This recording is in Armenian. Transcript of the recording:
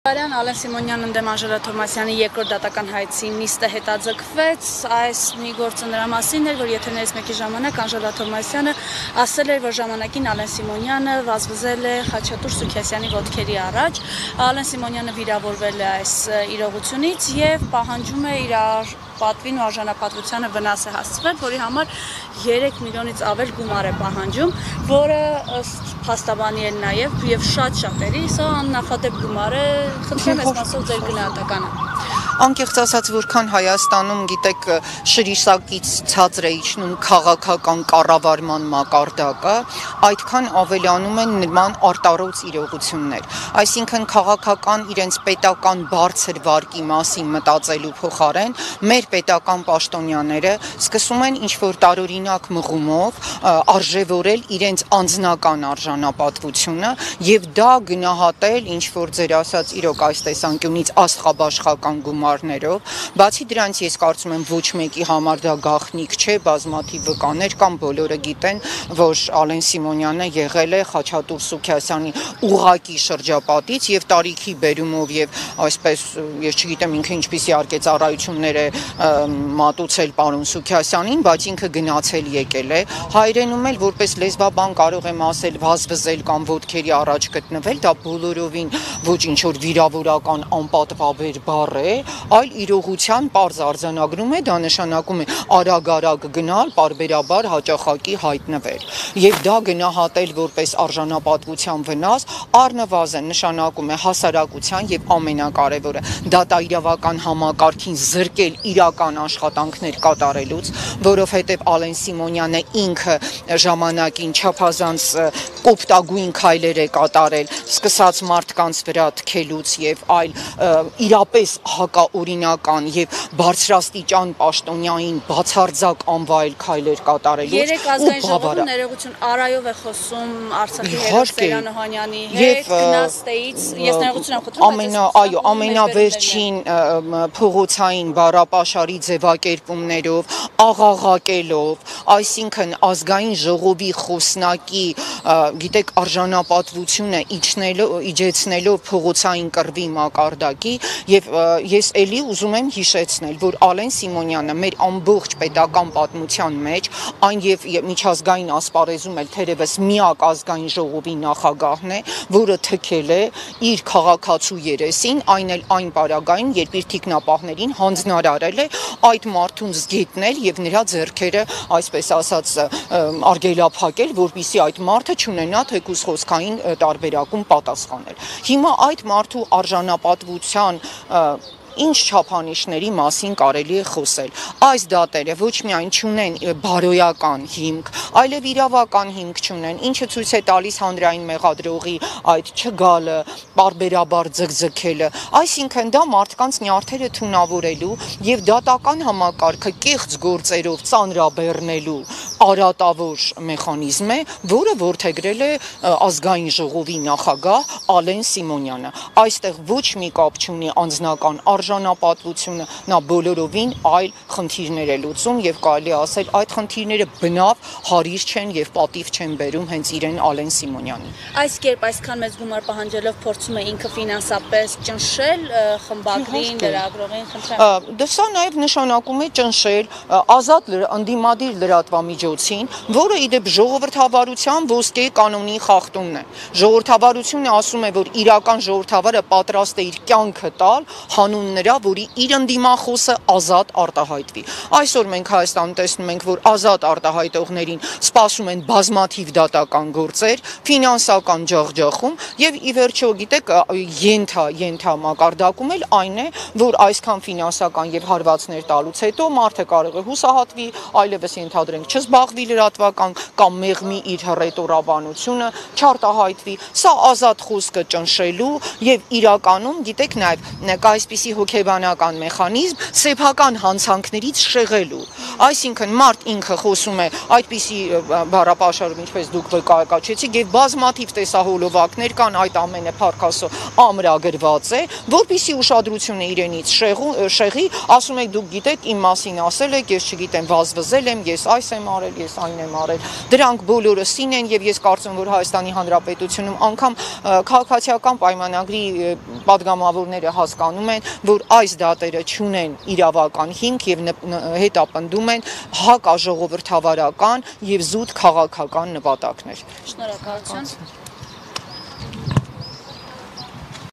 Արյան Ալեն Սիմոնյանն ընդդեմ Անժելա Թոմասյանի երկրորդ դատական հայցի նիստը հետաձգվեց, այս մի գործը նրա մասին էր, որ եթերներից մեկի ժամանակ Անժելա Թոմասյանը ասել էր, որ ժամանակին Ալեն Սիմոնյանը վազվզել է Խաչատուր Սուքիասյանի ոտքերի առաջ, Ալեն Սիմոնյանը վիրավորվել է այս իրողությունից եւ պահանջում է իր պատվին ու արժանապատվությանը վնաս է հասցվել, որի համար 3 միլիոնից ավել գումար է պահանջում, որը ըստ փաստաբանի էլ նաև եւ շատ-շատերի սա աննախադեպ գումար է, խնդրեմ ես մասով ձեր գնահատականը։ Անկեղծ ասած, որքան Հայաստանում, գիտեք, շրիսակից ցածր է իջնում քաղաքական կառավարման մակարդակը, այդքան ավելանում են նման արտարոց իրողություններ։ Այսինքն քաղաքական իրենց պետական բարձր վարկի մասին մտածելու փոխարեն մեր պետական պաշտոնյաները սկսում են ինչ-որ տարօրինակ մղումով արժևորել իրենց անձնական արժանապատվությունը եւ դա գնահատել ինչ-որ ձեր ասած իրոք այս տեսանկյունից աստղաբաշխական գումարներով, բացի դրանից ես կարծում եմ ոչ մեկի համար դա գաղտնիք չէ, բազմաթիվ վկաներ կամ բոլորը գիտեն, որ Ալեն Սիմոնյանը եղել է Խաչատուր Սուքիասյանի ուղղակի շրջապատից եւ տարիքի բերումով եւ այսպես ես չգիտեմ ինքը ինչպիսի արկեցառայություններ է մատուցել պարոն Սուքիասյանին, բայց ինքը գնացել եկել է, հայրենում էլ որպես լեզվաբան կարող եմ ասել վազվզել կամ ոտքերի առաջ գտնվել, դա բոլորովին ոչ ինչ որ վիրավորական անպատվաբեր բառ է, այլ իրողության պարզ արձանագրում է, դա նշանակում է արագ-արագ գնալ, պարբերաբար հաճախակի հայտնվել եւ դա գնահատել որպես արժանապատվության վնաս առնվազն նշանակում է հասարակության եւ ամենակարևորը դատաիրավական համակարգին զրկել իրական աշխատանքներ կատարելուց, որովհետեւ Ալեն Սիմոնյանը ինքը ժամանակին չափազանց կոպտագույն քայլեր է կատարել, սկսած մարդկանց վրա թքելուց եւ այլ իրապես հակաօրինական եւ բարձրաստիճան պաշտոնյային բացարձակ անվայել քայլեր կատարելուց։ Երեք ազգային ժողովում ներողություն Արայով է խոսում Արցախի հերոս Սերան Օհանյանի հետ գնաստեից, ես ներողություն եմ խնդրում, այո, ամենավերջին փողոցային բառապաշարի ձևակերպումներով, աղաղակելով, այսինքն ազգային ժողովի խոսնակի, գիտեք, արժանապատվությունը իջեցնելով փողոցային կռվի մակարդակի եւ ես էլի ուզում եմ հիշեցնել, որ Ալեն Սիմոնյանը մեր ամբողջ պետական պատմության մեջ, այն եւ միջազգային ասպարեզում էլ թերևս միակ ազգային ժողովի նախագահն է, որը թքել է իր քաղաքացու երեսին, այն էլ այն պարագային, երբ իր թիկնապահներին հանձնարարել է այդ մարդուն զգետնել եւ նրա ձեռքերը, այսպես ասած, արգելափակել, որպեսզի այդ մարդը չունենա թեկուզ խոսքային տարբերակում պատասխանել։ Հիմա այդ մարդու արժանապատվության ինչ չափանիշների մասին կարելի է խոսել։ Այս դատերը ոչ միայն չունեն բարոյական հիմք, այլև իրավական հիմք չունեն, ինչը ցույց է տալիս հանրային մեղադրողի այդ չգալը, պարբերաբար ձգձգելը, այսինքն դա մարդկանց նյարդերը թունավորելու եւ դատական համակարգը կեղծ գործերով ծանրաբեռնելու արատավոր մեխանիզմ է, որը որդեգրել է ազգային ժողովի նախագահ Ալեն Սիմոնյանը։ Այստեղ ոչ մի կապ չունի անձնական արժանապատվությունը, նա բոլորովին այլ խնդիրներ է լուծում եւ կարելի ասել այդ խնդիրները բնավ հարիր չեն եւ պատիվ չեն բերում հենց իրեն Ալեն Սիմոնյանին։ Այս կերպ այսքան մեծ գումար պահանջելով փորձում է ինքը ֆինանսապես ճնշել խմբագրին, լրագրողին, խնդրեմ։ Դա սա նաեւ նշանակում է ճնշել ազատ ընդդիմադիր լրատվամիջոցին, որը իդեպ ժողովրդավարության ոսկե կանոնի խախտումն է։ Ժողովրդավարությունը ասում է, որ իրական ժողովրդավարը պատրաստ է իր կյանքը տալ հանուն նրա, որի իր ընդդիմախոսը ազատ արտահայտվի։ Այսօր մենք Հայաստանում տեսնում ենք, որ ազատ արտահայտողներին սպասում են բազմաթիվ դատական գործեր, ֆինանսական ջախջախում եւ ի վերջո գիտեք ենթա մակարդակում էլ այն է, որ այսքան ֆինանսական եւ հարվածներ տալուց հետո մարդը կարող է հուսահատվի, այլևս ենթադրենք չզբաղվի լրատվական կամ մեղմի իր հռետորաբանությունը, չարտահայտվի։ Սա ազատ խոսքը ճնշելու եւ իրականում գիտեք նաեւ կա այսպիսի հոգեբանական մեխանիզմ սեփական հանցանքներից շեղելու։ Այսինքն մարդ ինքը խոսում է այդպիսի բառապաշարում, ինչպես դուք վկայակաչեցիք, եւ բազմաթիվ տեսահոլովակներ կան, այդ ամենը փառքասո ամրագրված է, որպիսի ուշադրությունը իրենից շեղի, ասում եք դուք գիտեք իմ մասին ասել եք, ես չգիտեմ, վազվզել եմ, ես այս եմ արել, ես այն եմ արել։ Դրանք բոլորը սին են եւ ես կարծում որ Հայաստանի Հանրապետությունում անգամ քաղաքացիական պայմանագրի падգամավորները հասկանում են, որ այս դատերը չունեն իրավական հիմք եւ հետապնդում են հակաժողովրդավարական եւ զուտ քաղաքական նպատակներ։ Շնորհակալություն։